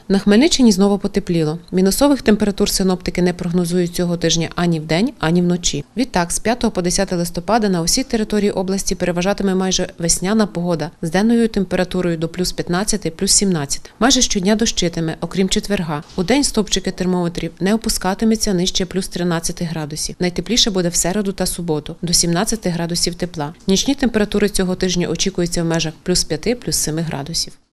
На Хмельниччині знову потепліло. Мінусових температур синоптики не прогнозують цього тижня ані вдень, ані вночі. Відтак, з 5 по 10 листопада на усій території області переважатиме майже весняна погода з денною температурою до плюс 15, плюс 17. Майже щодня дощитиме, окрім четверга. Удень стовпчики термометрів не опускатиметься нижче плюс 13 градусів. Найтепліше буде в середу та суботу – до 17 градусів тепла. Нічні температури цього тижня очікуються в межах плюс 5, плюс 7 градусів.